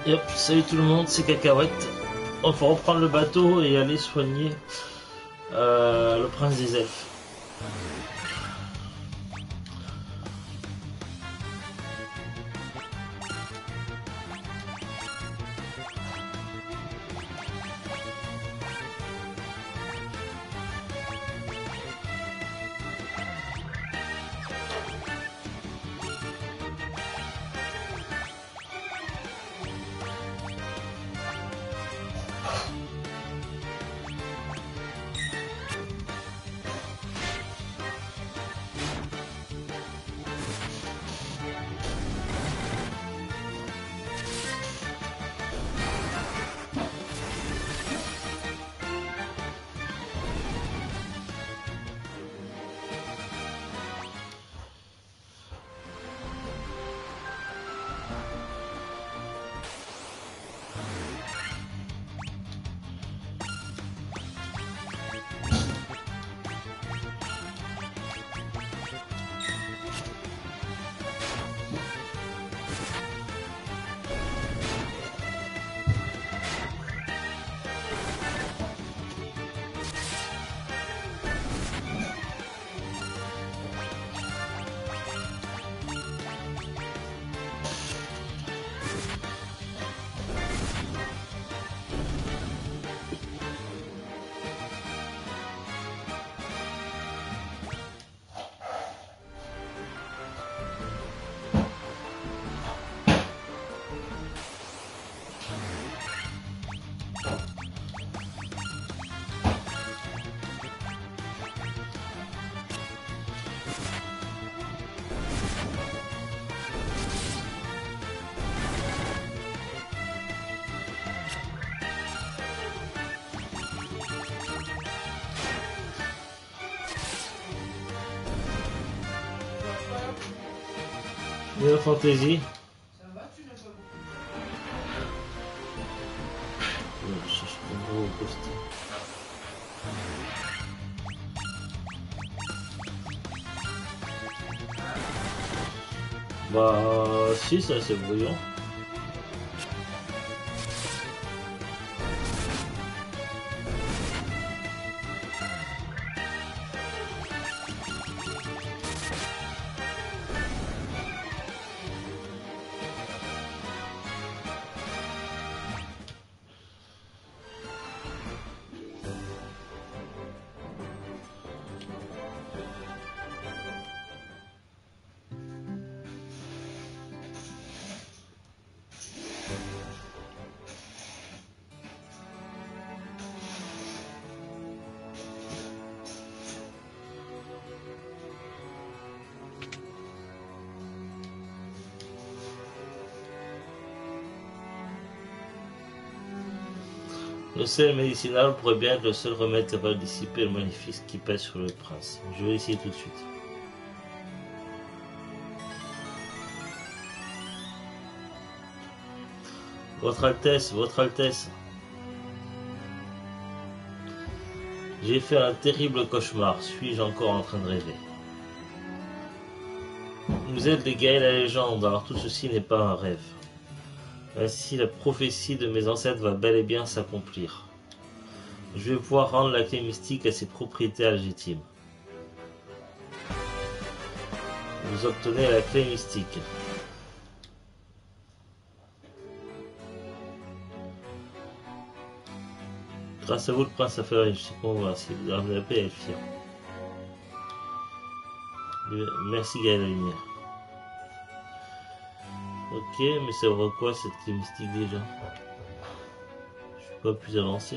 Yep, salut tout le monde, c'est Cacahuète. On va reprendre le bateau et aller soigner le prince des elfes. Final Fantasy. Je cherche un gros post. Bah si, ça c'est brouillon. Le sel médicinal pourrait bien être le seul remède capable de dissiper le maléfice qui pèse sur le prince. Je vais essayer tout de suite. Votre Altesse, j'ai fait un terrible cauchemar. Suis-je encore en train de rêver? Vous êtes les guerriers de la légende, alors tout ceci n'est pas un rêve. Ainsi, la prophétie de mes ancêtres va bel et bien s'accomplir. Je vais pouvoir rendre la clé mystique à ses propriétaires légitimes. Vous obtenez la clé mystique. Grâce à vous, le prince a fait réussir. Bon, voilà, si vous avez la paix, elle est fière. Merci, Gaël la Lumière. Ok, mais ça aura quoi cette clé mystique déjà? Je suis pas plus avancé.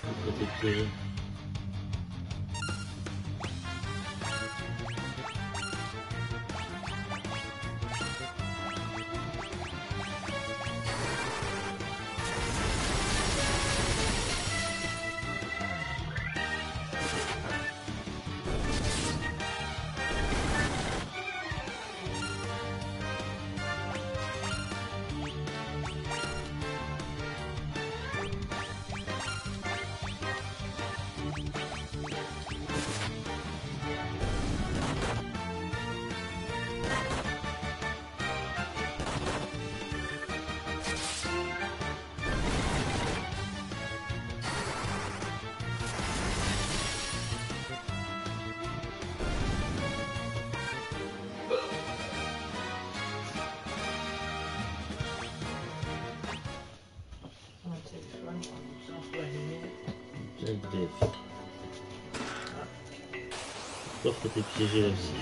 Côté piégé. Bref. Coffre était piégé là aussi.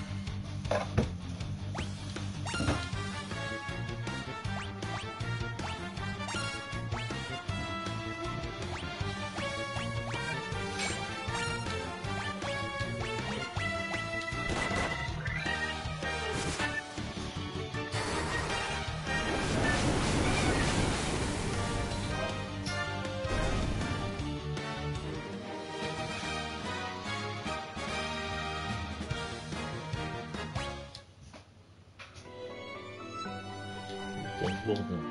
Quel bourdon.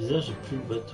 bizarre, j'ai plus le bateau.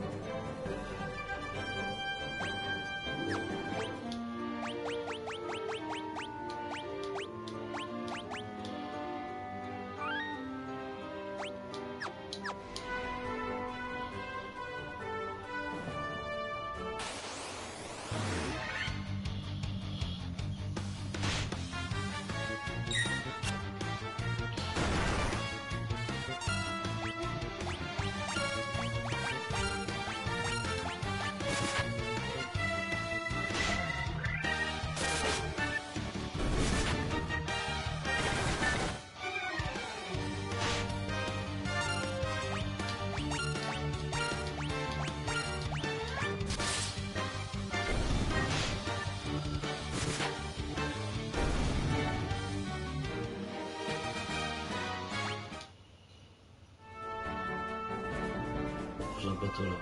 J'ai un bateau là.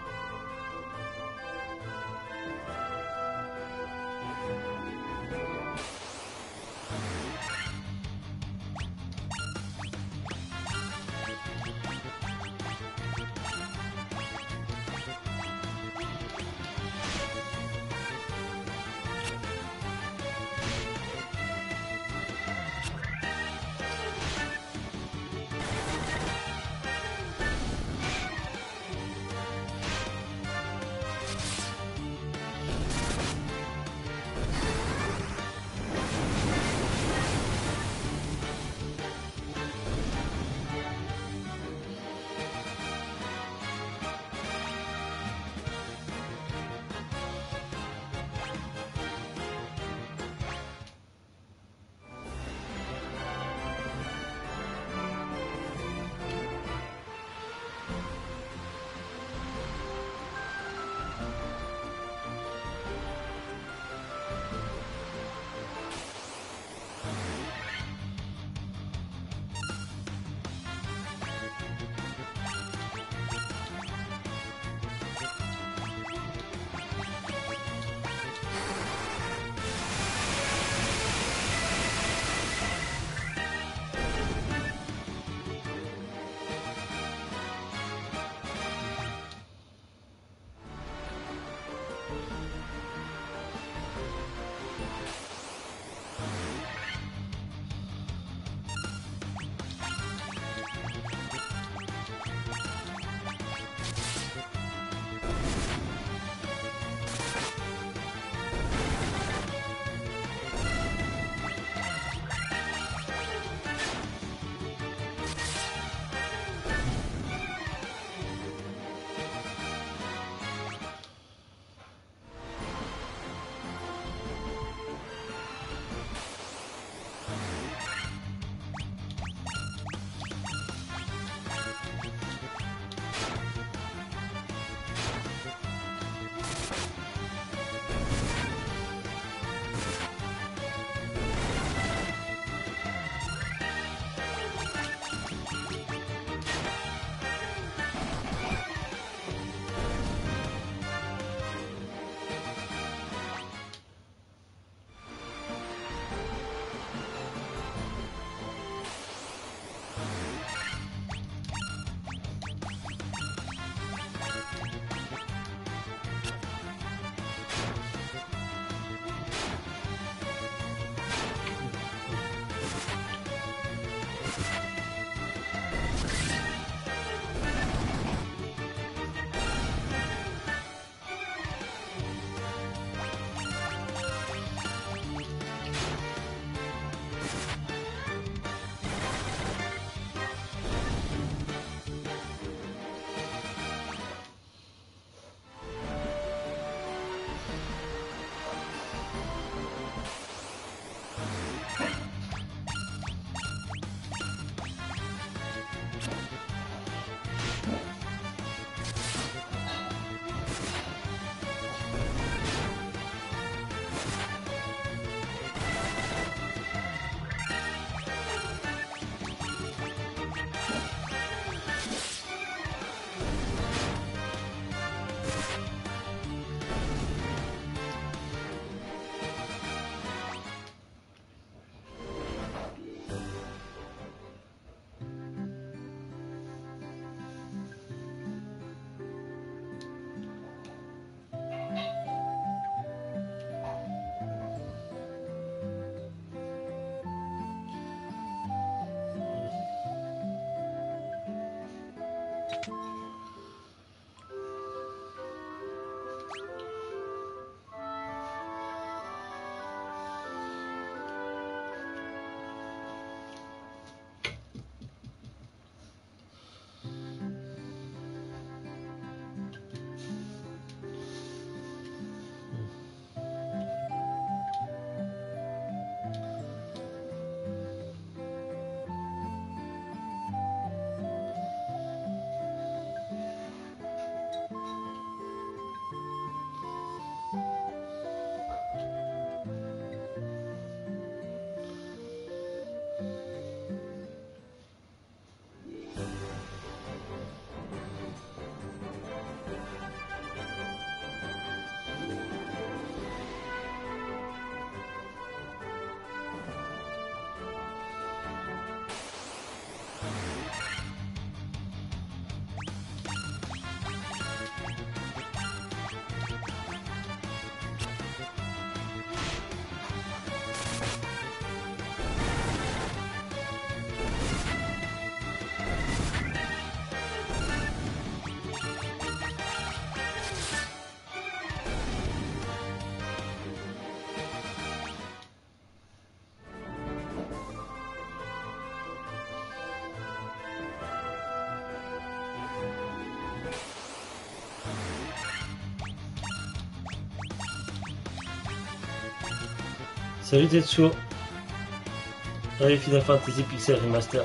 Salut Tetsuo. Allez, Final Fantasy Pixel Remaster.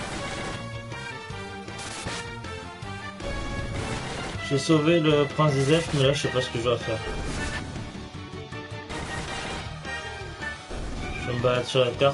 J'ai sauvé le prince des elfes, mais là je sais pas ce que je dois faire. Je me balade sur la carte.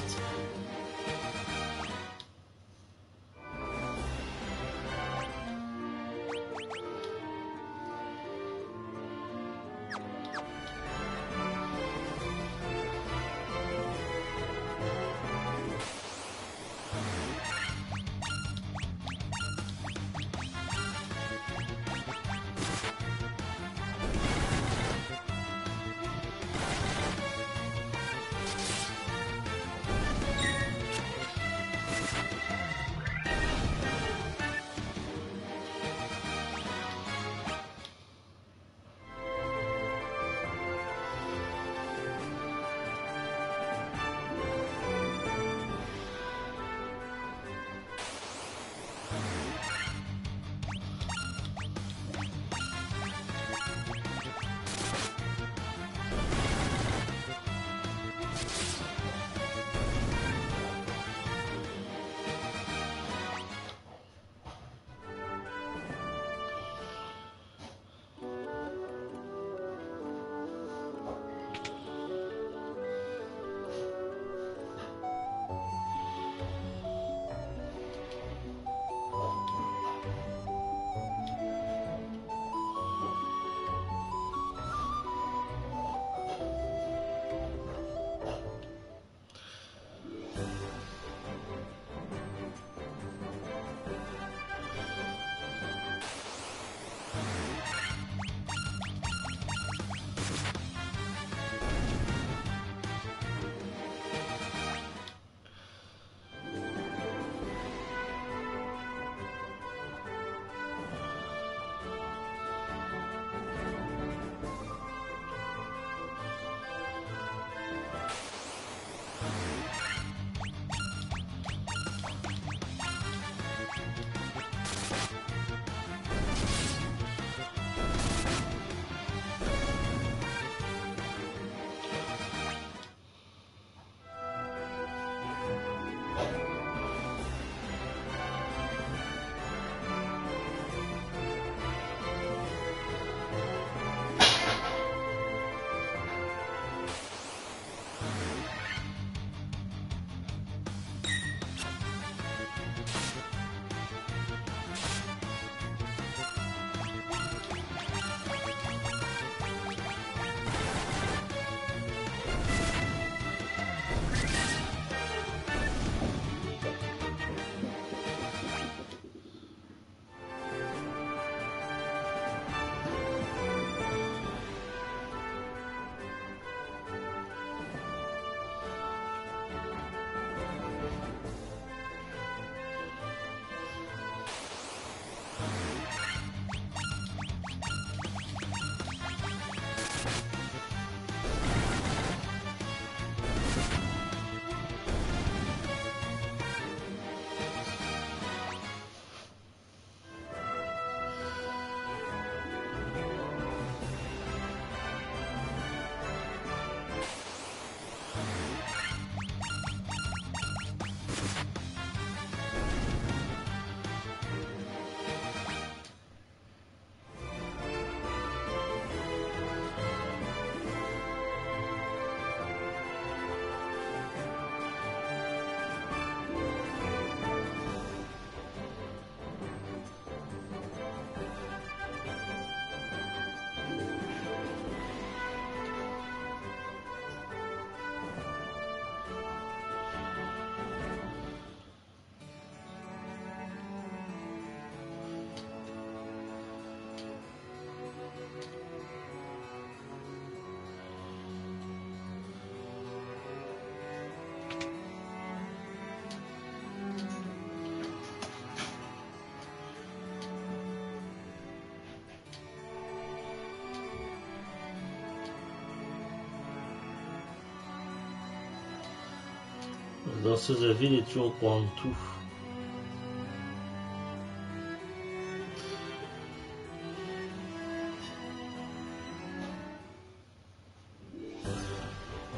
Dans ce ville est toujours au courant de tout.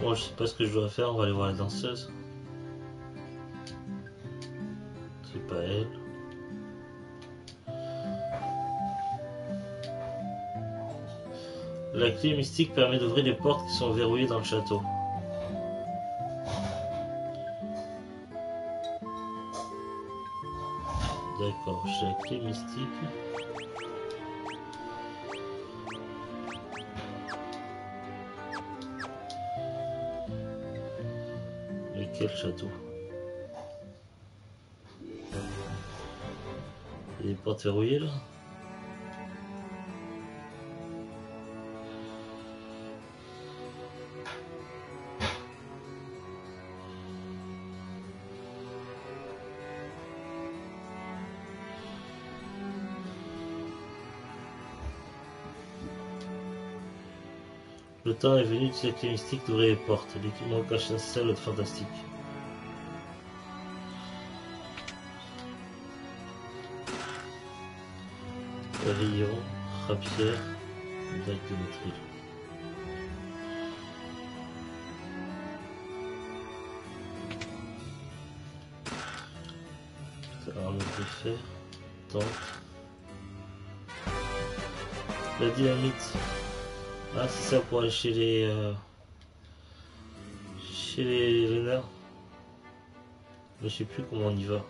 Bon, je sais pas ce que je dois faire, on va aller voir la danseuse. C'est pas elle. La clé mystique permet d'ouvrir les portes qui sont verrouillées dans le château. D'accord, j'ai la clé mystique. Mais quel château? Il y a des portes verrouillées là? Le temps est venu de cette clé mystique d'ouvrir les portes. L'équipement cache un sel fantastique. Rayon, rapière, dague de métril. Arme de fer, tente. La dynamite. Ah, c'est ça pour aller chez les renards. Mais je sais plus comment on y va.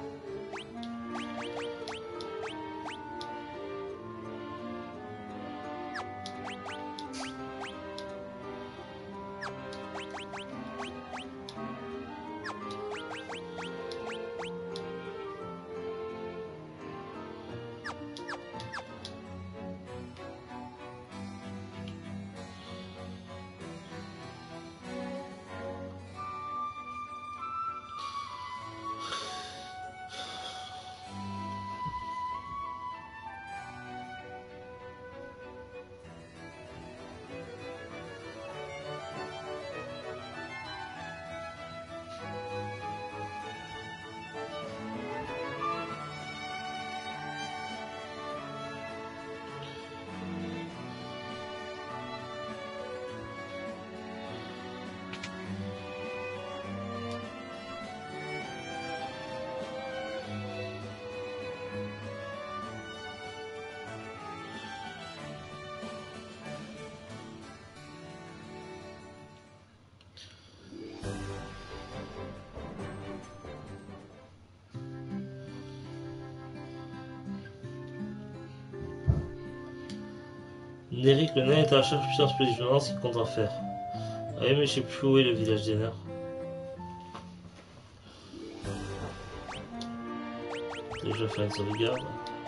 Néric le nain est à la recherche de puissance positionnement, ce qu'il compte en faire. Ah oui, mais je sais plus où est le village des nains. Déjà fait une sauvegarde.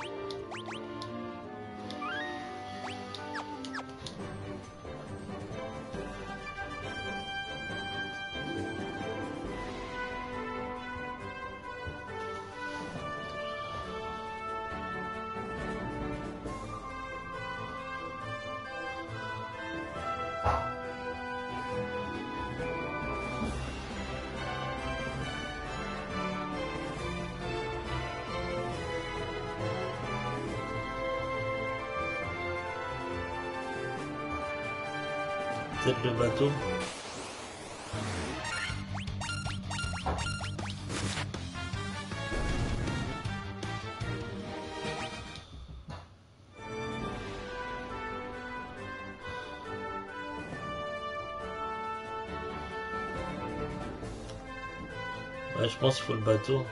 Peut-être le bateau. Ouais, je pense qu'il faut le bateau.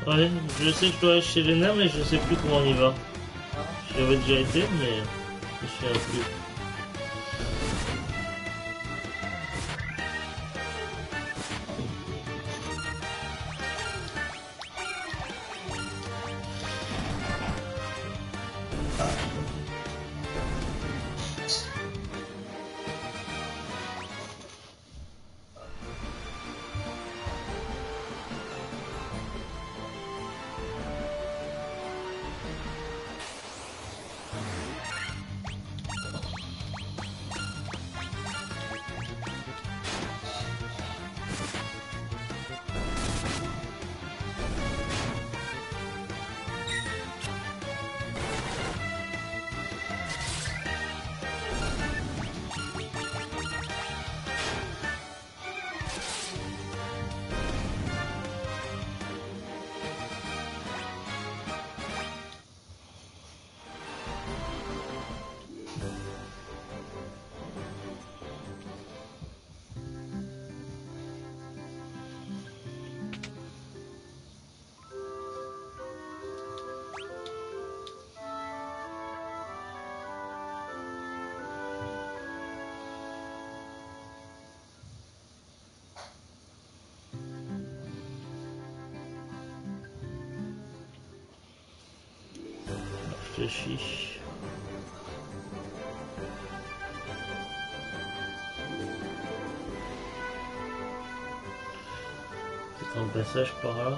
Ouais, je sais que je dois aller chez Lena, mais je sais plus comment on y va. Ah, J'y avais déjà été, mais je me souviens plus. Je réfléchis. C'est un passage par là.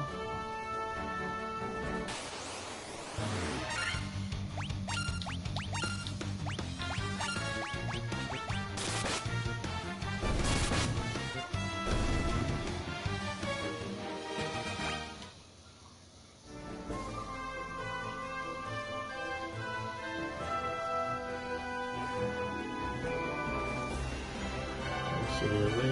C'est le ouais.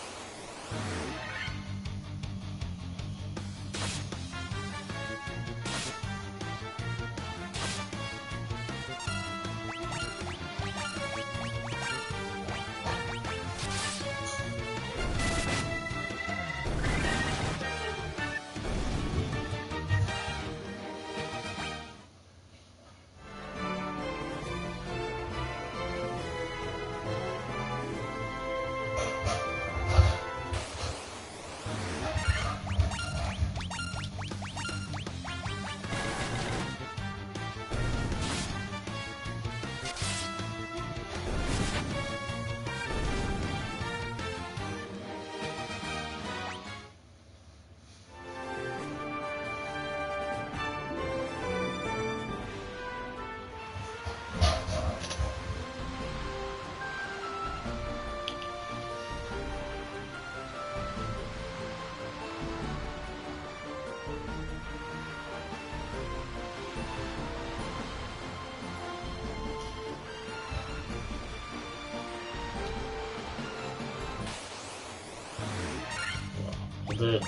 Bordel.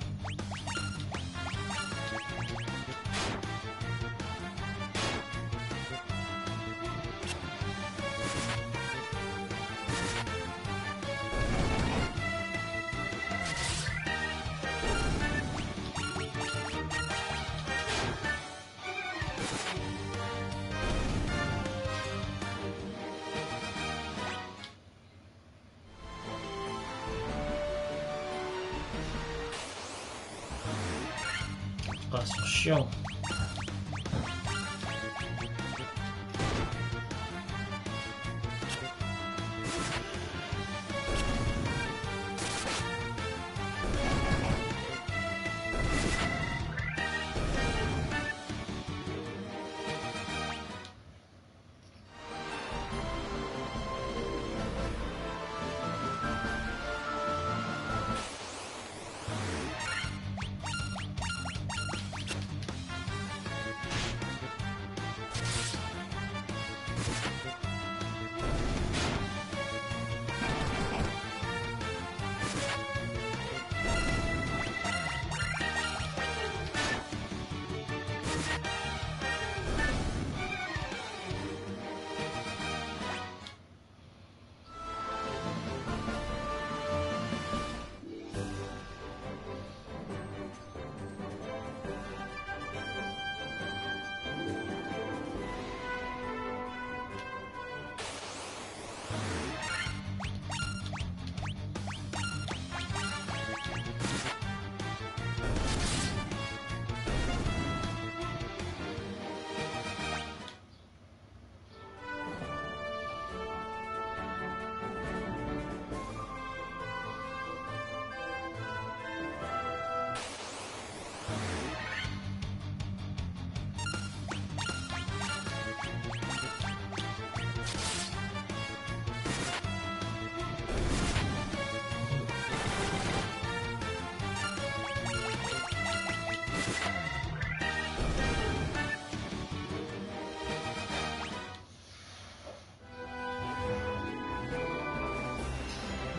Ah, c'est chiant.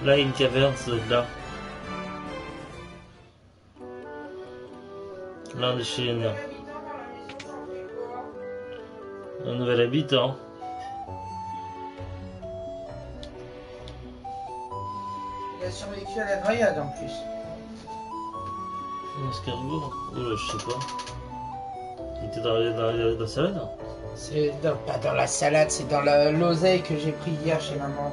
Là, il y a une caverne, ça doit être là. Là, on est chez un nouvel habitant. Il a survécu à la noyade en plus. Un escargot? Oh, je sais pas. Il était dans la salade? C'est pas dans la salade, c'est dans l'oseille que j'ai pris hier chez maman.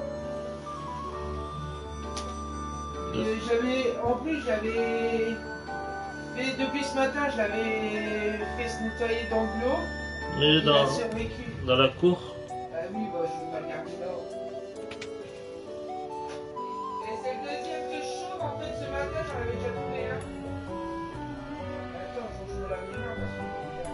En plus, j'avais fait, depuis ce matin, je l'avais fait se nettoyer dans de l'eau. Mais Il a survécu. dans la cour? Ah oui, bah, je vais pas le garder là. Et c'est le deuxième que je chauffe, en fait, ce matin, j'en avais déjà trouvé un. Attends, faut que je me lave les mains parce que...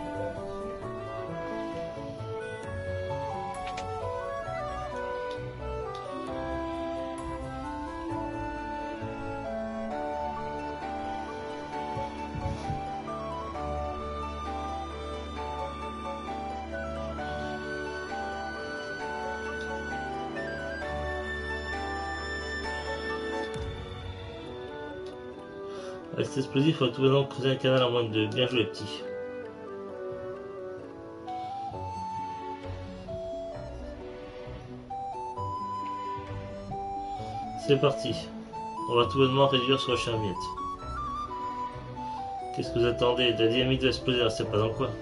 Avec cet explosif, il faut tout maintenant creuser un canal à moins de 2. Bien joué, petit. C'est parti. On va tout bonnement réduire ce rocher en miettes. Qu'est-ce que vous attendez? La dynamite va exploser, alors c'est pas dans quoi.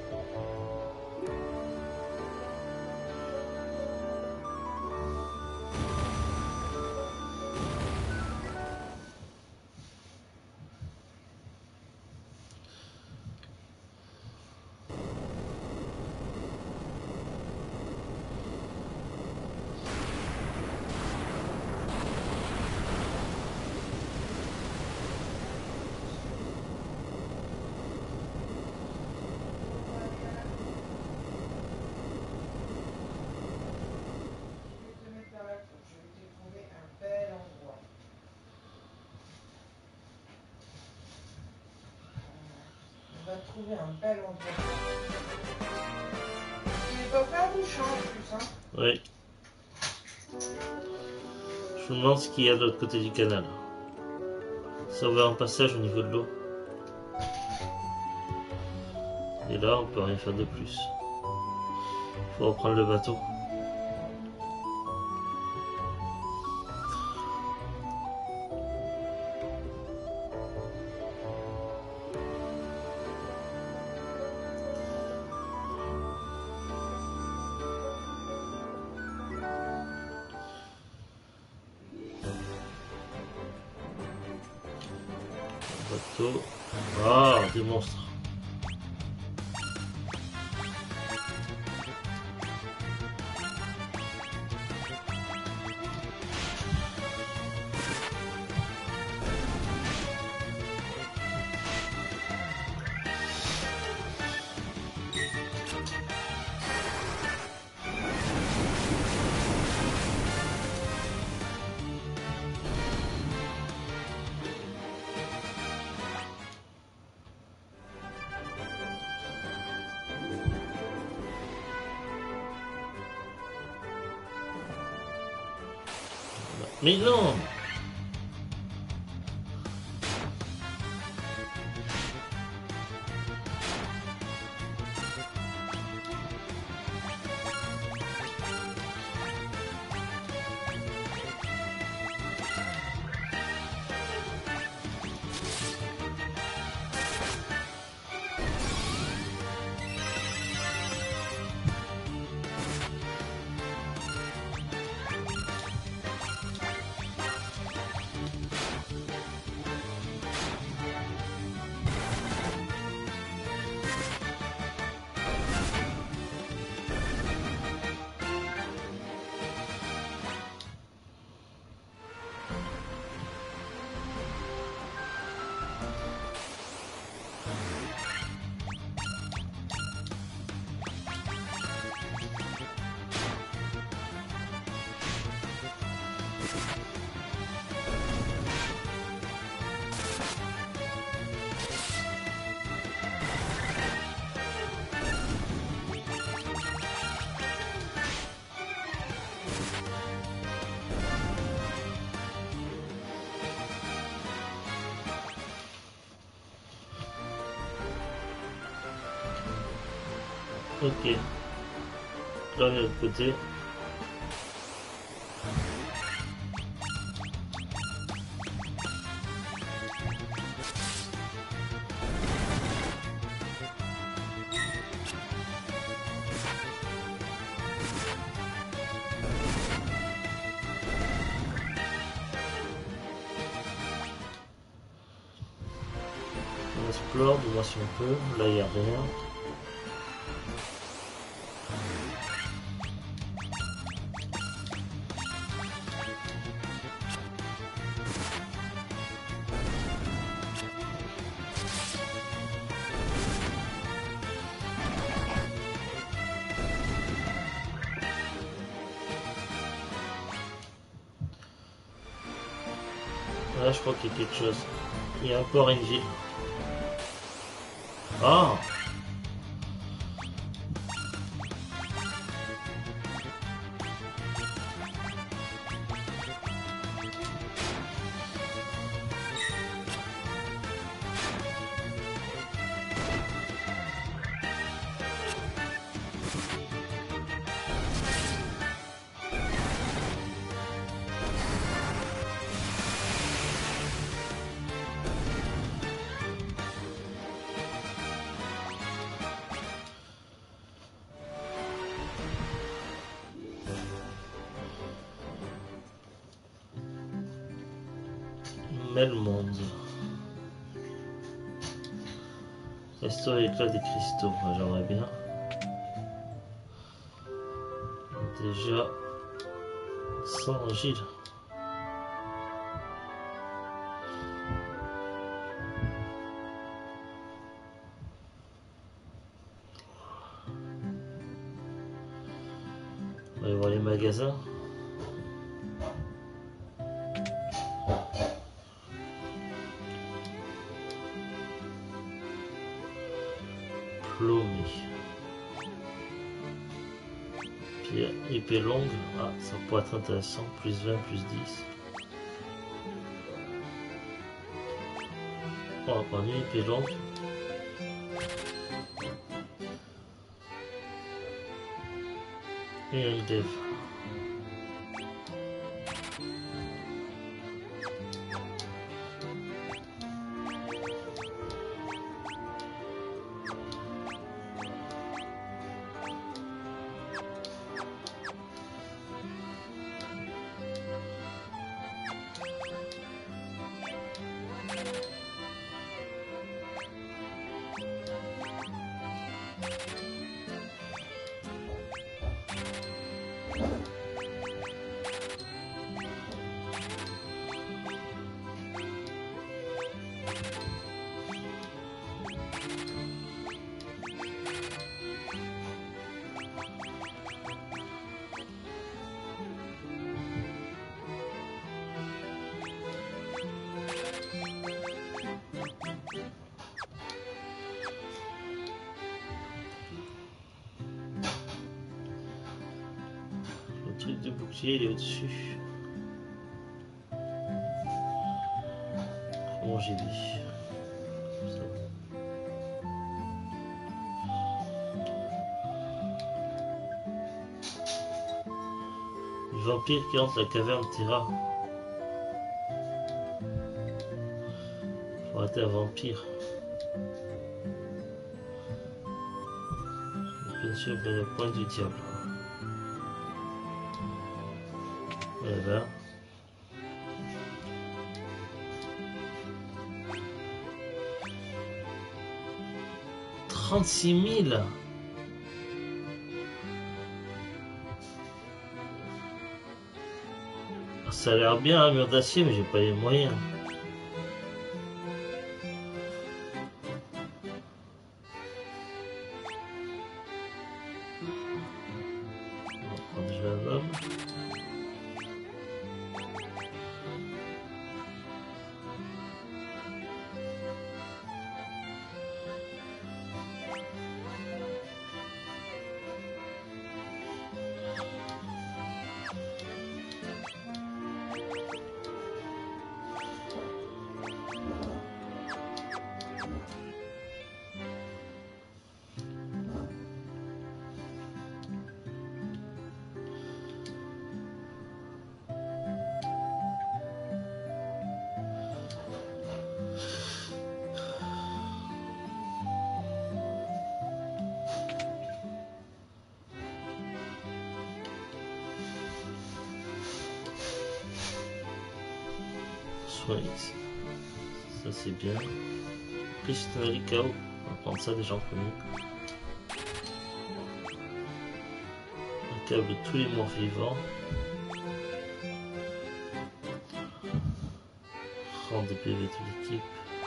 Trouver un bel endroit. Il est pas faire bouchon en plus, hein. Oui. Je me demande ce qu'il y a de l'autre côté du canal. Ça ouvre un passage au niveau de l'eau. Et là, on peut rien faire de plus. Il faut reprendre le bateau. Bateau. Ah, des monstres. Mais non! Ok. Là, on est de l'autre côté. On explore, du moins si on peut. Là, il n'y a rien. Là, je crois qu'il y a quelque chose. Il y a encore une ville. Ah! Melmonde. Restaurer l'éclat des cristaux, j'aimerais bien. Déjà 100 Gilles. On va aller voir les magasins. Plomé. Pierre, épée longue. Ah, ça pourrait être intéressant. Plus 20, plus 10. On va prendre une épée longue. Et un glaive. Le truc de bouclier, il est au-dessus. Comment j'ai dit? Le vampire qui entre la caverne Terra. Faut arrêter un vampire. Bien sûr, le point du diable. Voilà. 36 000. Ça a l'air bien un mur d'acier, mais j'ai pas les moyens. On va prendre déjà un homme. soin X. Ça c'est bien. Christianali KO. On va prendre ça déjà en premier. Un câble de tous les morts vivants. Rendre des PV de l'équipe.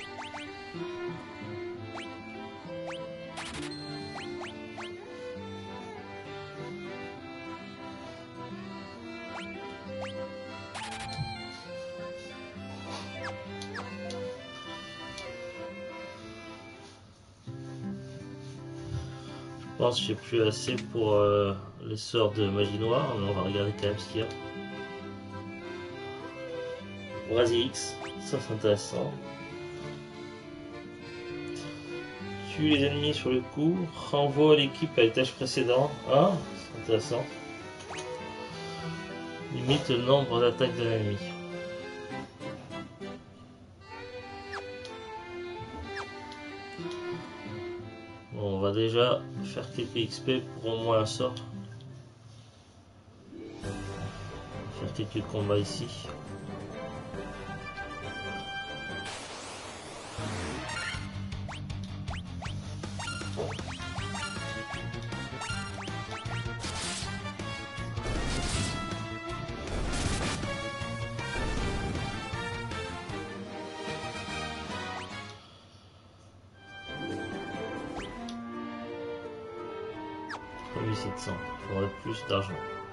Je pense que j'ai plus assez pour les sorts de magie noire, mais on va regarder quand même ce qu'il y a. Brasier X, ça c'est intéressant. Tue les ennemis sur le coup, renvoie l'équipe à l'étage précédent. Ah, c'est intéressant. Limite le nombre d'attaques de l'ennemi. Bon, on va déjà faire quelques XP pour au moins un sort. Faire quelques combats ici. Il faudrait plus d'argent.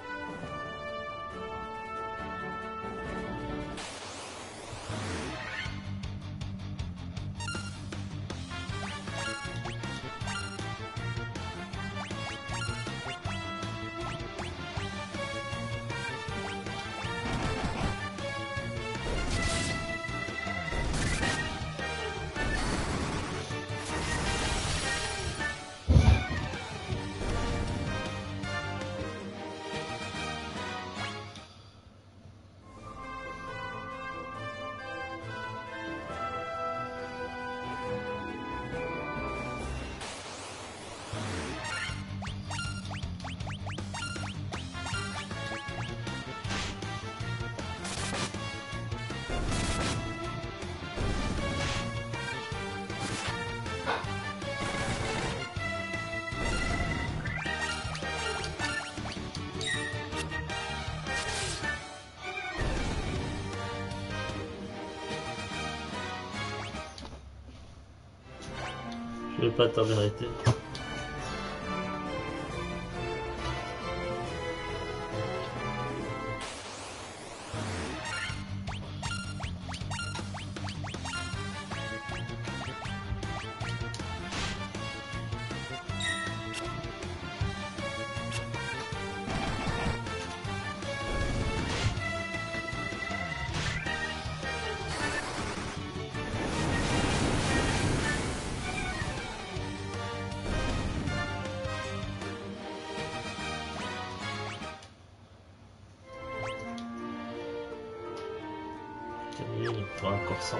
Je vais pas tarder à arrêter. Il prend encore 100.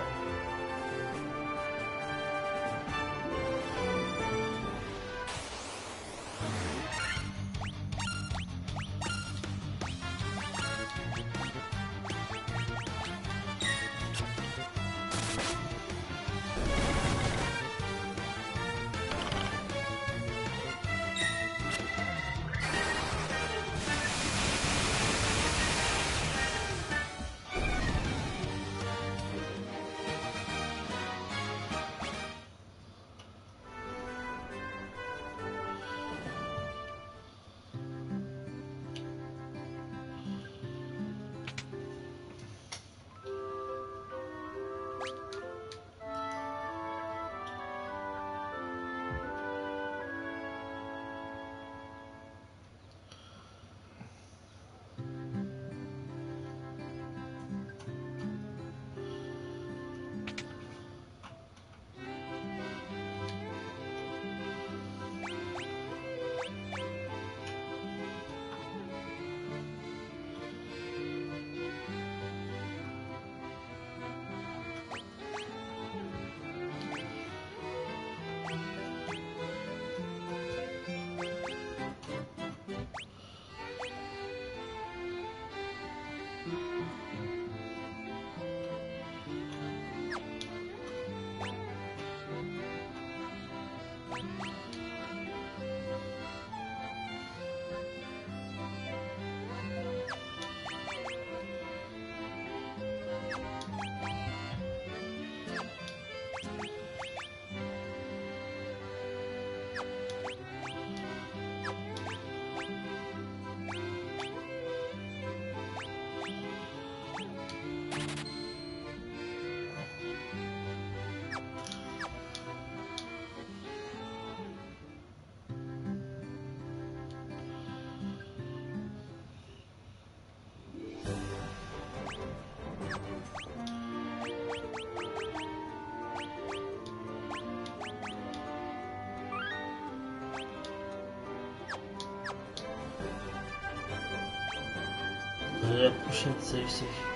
À la prochaine, salut, salut.